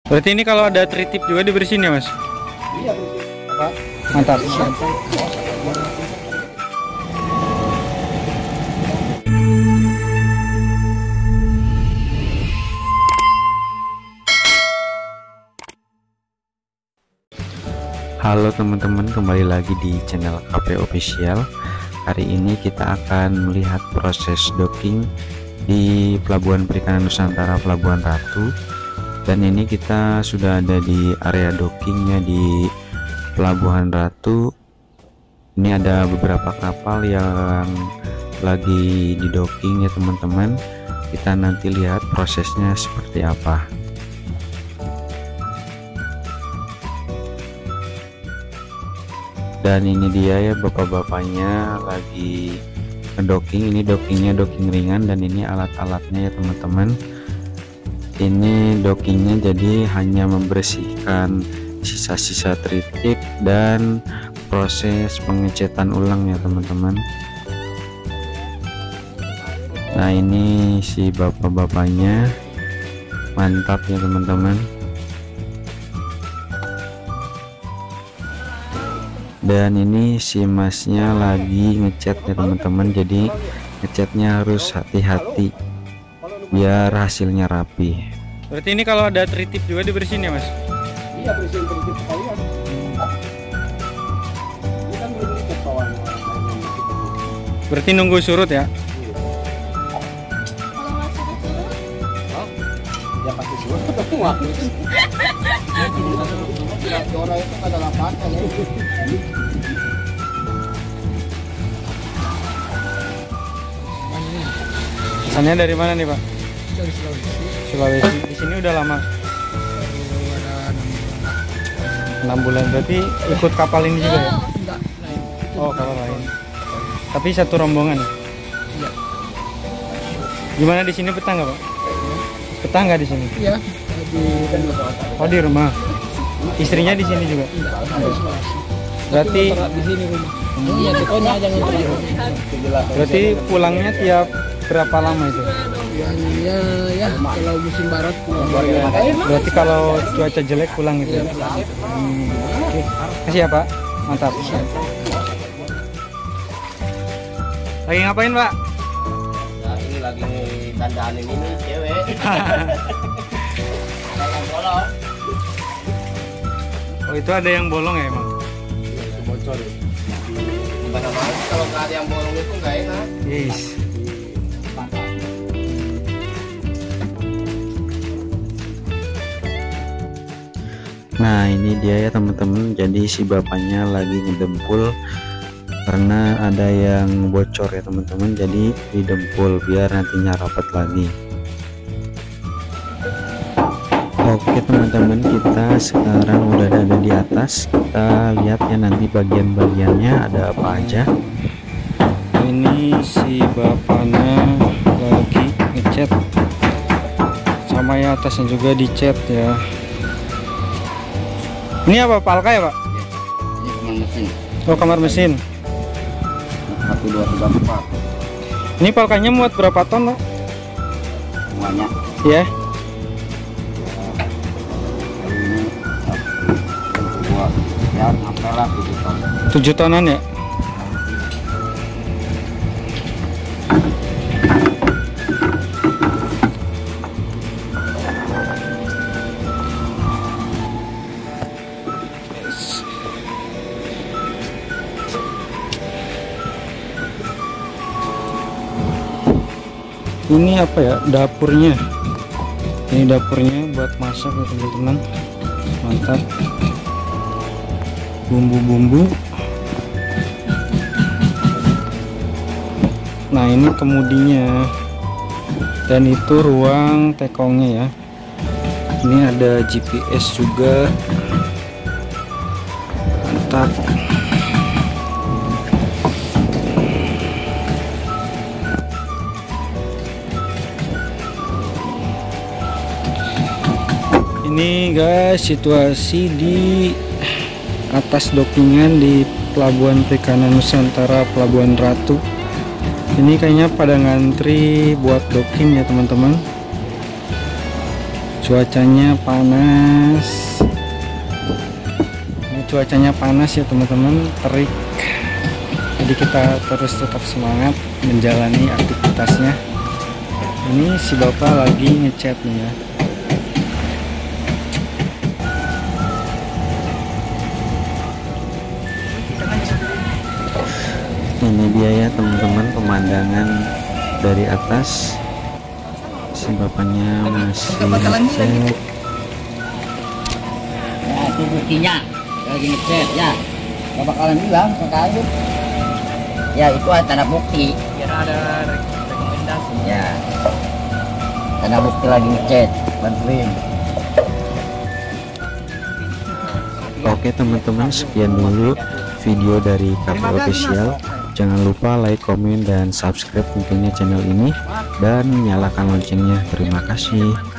Berarti ini kalau ada tritip juga dibersihin ya, Mas? Iya, bersih. Apa? Mantap. Halo teman-teman, kembali lagi di channel KP Official. Hari ini kita akan melihat proses docking di Pelabuhan Perikanan Nusantara Pelabuhan Ratu. Dan ini kita sudah ada di area dockingnya di Pelabuhan Ratu. Ini ada beberapa kapal yang lagi di docking ya teman-teman. Kita nanti lihat prosesnya seperti apa. Dan ini dia ya bapak-bapaknya lagi ngedocking. Ini dockingnya docking ringan dan ini alat-alatnya ya teman-teman. Ini dockingnya jadi hanya membersihkan sisa-sisa tritip dan proses pengecetan ulang ya teman-teman. Nah ini si bapak-bapaknya, mantap ya teman-teman. Dan ini si masnya lagi ngecat ya teman-teman, jadi ngecatnya harus hati-hati biar hasilnya rapi. Berarti ini kalau ada tritip juga dibersihin ya, Mas? Iya, bersihin tritip sekalian. Ini kan belum dicat kawan. Berarti nunggu surut ya? Ya pasti surut tapi waktu. Orang itu ada lapangan ya. Pesannya dari mana nih, Pak? Dari Sulawesi. Sulawesi. Di sini udah lama. Ada 6 bulan. Berarti ikut kapal ini juga ya? enggak lain. Oh, kapal lain. Tapi satu rombongan. Iya. Gimana di sini petang nggak, Pak? Petang nggak di sini? Iya, di rumah. Oh, di rumah. Istrinya di sini juga. Ada Sulawesi. Berarti Di sini rumah. Iya, dekonya aja ngontrak. berarti pulangnya tiap berapa lama itu? Ya, kalau musim barat pulang. Berarti kalau cuaca jelek pulang gitu ya? Oke. Kasih ya, Pak. Mantap. Lagi ngapain, Pak? Nah, ini lagi dandanin ini cewek. Oh, itu ada yang bolong ya emang? Itu bocor ya. Gimana mau kalau nggak ada yang bolong itu nggak enak. Yes. Nah ini dia ya teman-teman, jadi si bapaknya lagi ngedempul karena ada yang bocor ya teman-teman, jadi didempul biar nantinya rapat lagi. Oke teman-teman, kita sekarang udah ada di atas, kita lihat ya nanti bagian-bagiannya ada apa aja. Ini si bapaknya lagi ngecat, sama ya atasnya juga dicat ya. Ini apa, palka ya, Pak? Ini kamar mesin. Oh, kamar mesin. 1, 2, 3, 4. Ini palkanya muat berapa ton, Pak? Semuanya. Ya. Ini 1, 2, ya sampai lah 7 ton. 7 tonan ya? Ini apa ya, dapurnya? Ini dapurnya buat masak ya teman-teman. Mantap. Bumbu-bumbu. Nah ini kemudinya, dan itu ruang tekongnya ya. Ini ada GPS juga. Mantap. Ini guys situasi di atas dockingan di Pelabuhan Perikanan Nusantara Pelabuhan Ratu. Ini kayaknya pada ngantri buat docking ya teman-teman. Cuacanya panas. cuacanya panas ya teman-teman, terik. Jadi kita terus tetap semangat menjalani aktivitasnya. Ini si bapak lagi ngecat nih ya. Ini dia ya teman-teman, pemandangan dari atas. Si bapaknya masih ngecat. Ya, itu buktinya lagi ngechat ya. Gak bakalan bilang ke kamu. Ya, itu tanda bukti. Biar ada rekomendasi. Ya, tanda bukti lagi ngechat. Bantuin. Oke teman-teman, sekian dulu video dari KP Official. Jangan lupa like, komen, dan subscribe tentunya channel ini, dan nyalakan loncengnya. Terima kasih.